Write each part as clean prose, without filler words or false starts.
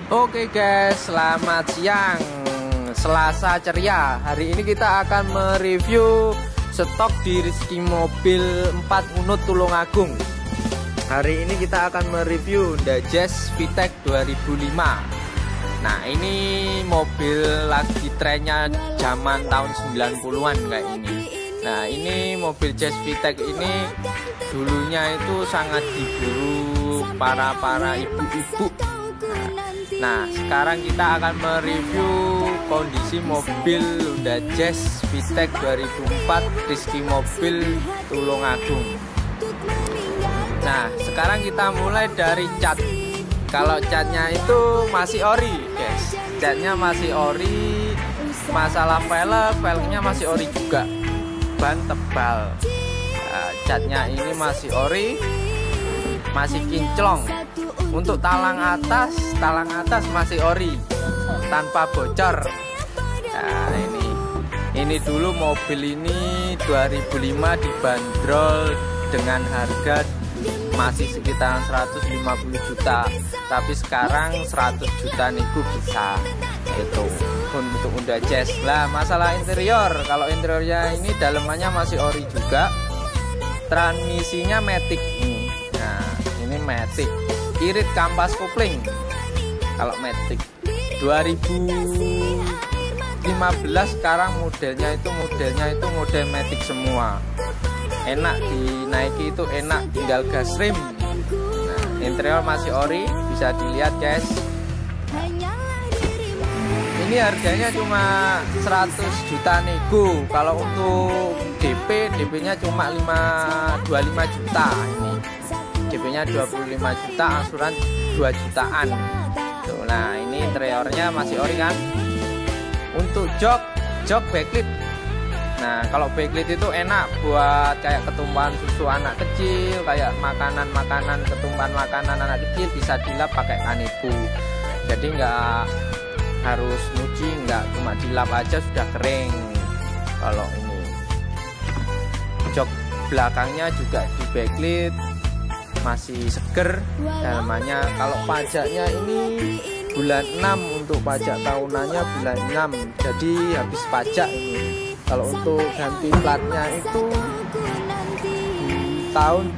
Oke guys, selamat siang. Selasa ceria. Hari ini kita akan mereview stok di Rizky Mobil 4 Unut Tulungagung. Hari ini kita akan mereview Honda Jazz VTEC 2005. Nah, ini mobil lagi trennya zaman tahun 90-an kayak ini. Nah, ini mobil Jazz VTEC ini dulunya itu sangat diburu para ibu-ibu. Nah, sekarang kita akan mereview kondisi mobil Honda Jazz VTEC 2004 Rizky Mobil Tulungagung. Nah, sekarang kita mulai dari cat. Kalau catnya itu masih ori, guys. Catnya masih ori. Masalah velgnya masih ori juga. Ban tebal. Nah, catnya ini masih ori, masih kinclong. Untuk talang atas masih ori, tanpa bocor. Nah, ini dulu mobil ini 2005 dibanderol dengan harga masih sekitar 150 juta, tapi sekarang 100 juta niku bisa. Itu untuk Honda Jazz. Lah, masalah interior, kalau interiornya ini dalemannya masih ori juga. Transmisinya matic ini. Nah, ini matic. Irit kampas kopling. Kalau matic 2015 sekarang modelnya itu model matic semua. Enak dinaiki, itu enak, tinggal gas rem. Nah, interior masih ori, bisa dilihat guys. Ini harganya cuma 100 juta nego. Kalau untuk DP-nya cuma 25 juta ini. DP-nya 25 juta, angsuran 2 jutaan. Tuh, nah, ini interiornya masih ori kan. Untuk jok backlit. Nah, kalau backlit itu enak buat kayak ketumpahan susu anak kecil, kayak ketumpahan makanan anak kecil bisa dilap pakai kanebo. Jadi nggak harus nyuci, nggak cuma dilap aja sudah kering. Kalau ini jok belakangnya juga di backlit, masih seger dalamannya. Kalau pajaknya ini bulan 6, untuk pajak tahunannya bulan 6, jadi habis pajak ini. Kalau untuk ganti platnya itu tahun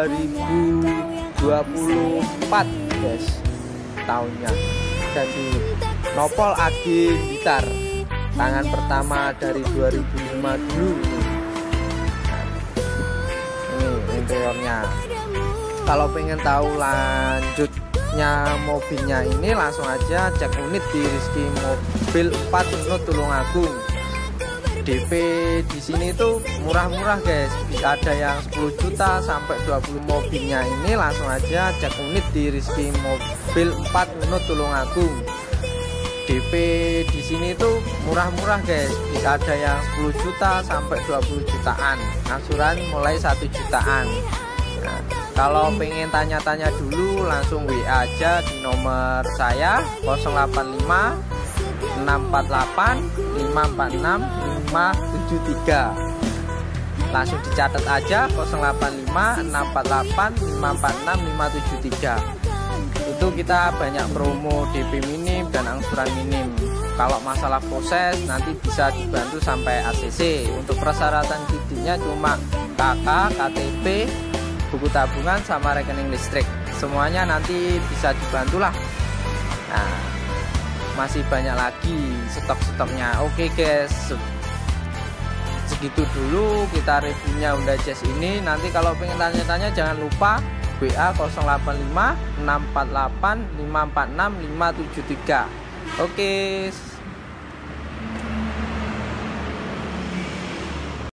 2024 guys, tahunnya. Jadi nopol agi gitar tangan pertama dari 2005 dulu. Nah, ini interiornya. Kalau pengen tahu lanjutnya mobilnya ini, langsung aja cek unit di Rizky Mobil 4 Unut Tulungagung. DP di sini tuh murah-murah guys, bisa ada yang 10 juta sampai 20. Mobilnya ini langsung aja cek unit di Rizky Mobil 4 Unut Tulungagung. DP di sini tuh murah-murah guys, bisa ada yang 10 juta sampai 20 jutaan, angsuran mulai 1 jutaan. Nah, kalau pengen tanya-tanya dulu, langsung WA aja di nomor saya 085 648 546 573. Langsung dicatat aja 085 648 546 573. Itu kita banyak promo DP minim dan angsuran minim. Kalau masalah proses nanti bisa dibantu sampai ACC. Untuk persyaratan kreditnya cuma KK, KTP, buku tabungan sama rekening listrik. Semuanya nanti bisa dibantulah. Nah, masih banyak lagi stok-stoknya. Oke guys, segitu dulu kita reviewnya Honda Jazz ini. Nanti kalau pengen tanya-tanya jangan lupa WA 085 648 546 573. Oke.